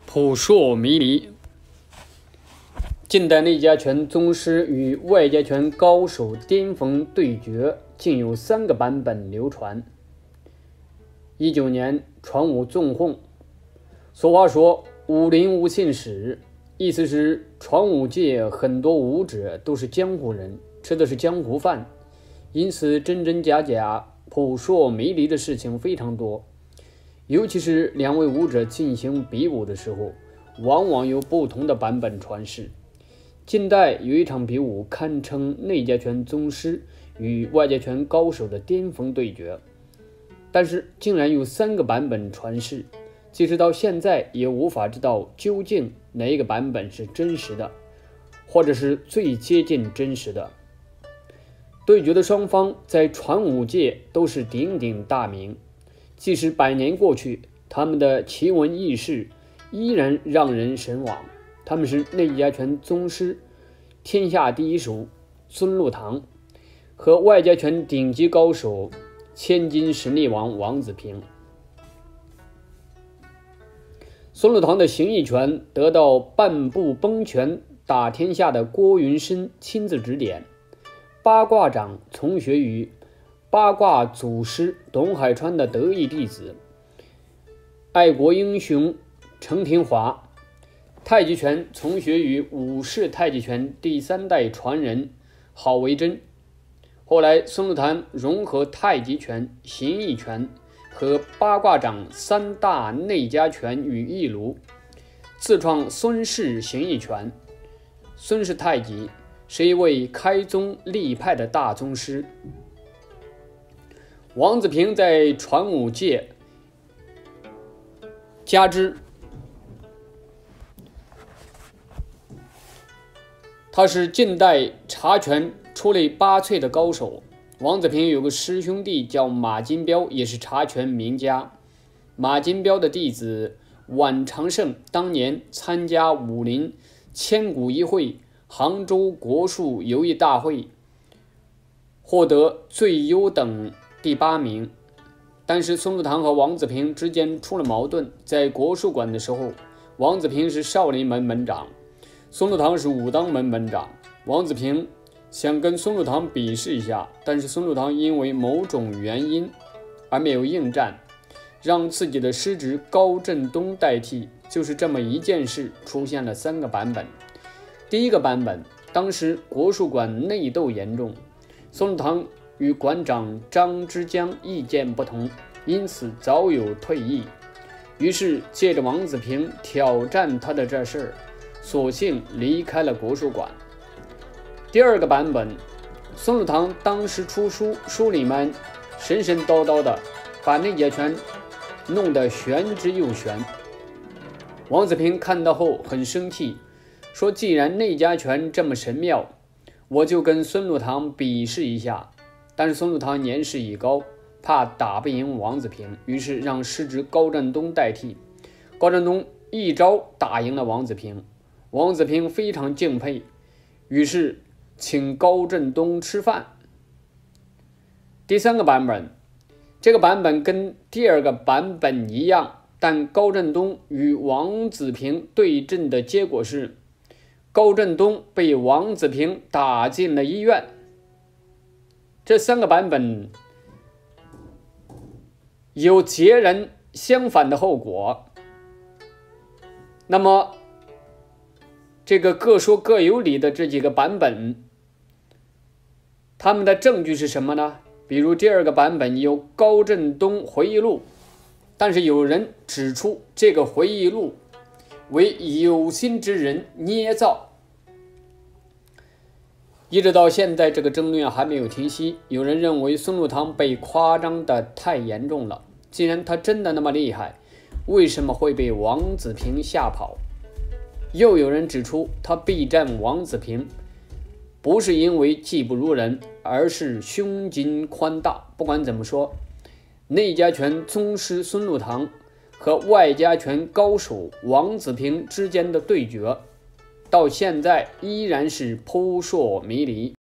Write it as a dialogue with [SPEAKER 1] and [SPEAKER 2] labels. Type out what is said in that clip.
[SPEAKER 1] 扑朔迷离。近代内家拳宗师与外家拳高手巅峰对决，竟有3个版本流传。19年传武纵横。俗话说武林无信使，意思是传武界很多武者都是江湖人，吃的是江湖饭，因此真真假假、扑朔迷离的事情非常多。尤其是2位武者进行比武的时候，往往有不同的版本传世。近代有一场比武堪称内家拳宗师与外家拳高手的巅峰对决，但是竟然有3个版本传世，即使到现在也无法知道究竟哪一个版本是真实的，或者是最接近真实的。对决的双方在传武界都是鼎鼎大名，即使100年过去，他们的奇闻异事依然让人神往。他们是内家拳宗师天下第一手孙禄堂和外家拳顶级高手千金神力王王子平。孙禄堂的形意拳得到半步崩拳打天下的郭云深亲自指点，八卦掌从学于八卦祖师董海川的得意弟子爱国英雄程廷华，太极拳从学于武氏太极拳第3代传人郝维真。后来孙禄堂融合太极拳、形意拳和八卦掌3大内家拳于一炉，自创孙氏形意拳。孙氏太极是一位开宗立派的大宗师。王子平在传武界加之，他是近代茶拳出类拔萃的高手。王子平有个师兄弟叫马金彪，也是茶拳名家。马金彪的弟子宛长胜当年参加武林千古一会杭州国术游艺大会，获得最优等第8名。但是孙禄堂和王子平之间出了矛盾，在国术馆的时候，王子平是少林门门长，孙禄堂是武当门门长。王子平想跟孙禄堂比试一下，但是孙禄堂因为某种原因而没有应战，让自己的师侄高振东代替。就是这么一件事出现了3个版本。第一个版本，当时国术馆内斗严重，孙禄堂与馆长张之江意见不同，因此早有退役，于是借着王子平挑战他的这事儿，索性离开了国术馆。第二个版本，孙禄堂当时出书，书里面神神叨叨的把内家拳弄得玄之又玄。王子平看到后很生气，说既然内家拳这么神妙，我就跟孙禄堂比试一下。但是孙禄堂年事已高，怕打不赢王子平，于是让师侄高振东代替。高振东一招打赢了王子平，王子平非常敬佩，于是请高振东吃饭。第3个版本，这个版本跟第2个版本一样，但高振东与王子平对阵的结果是高振东被王子平打进了医院。这3个版本有截然相反的后果。那么这个各说各有理的这几个版本，他们的证据是什么呢？比如第2个版本有高振东回忆录，但是有人指出这个回忆录为有心之人捏造。一直到现在，这个争论还没有停息。有人认为孙禄堂被夸张的太严重了，既然他真的那么厉害，为什么会被王子平吓跑？又有人指出他避战王子平不是因为技不如人，而是胸襟宽大。不管怎么说，内家拳宗师孙禄堂和外家拳高手王子平之间的对决，到现在依然是扑朔迷离。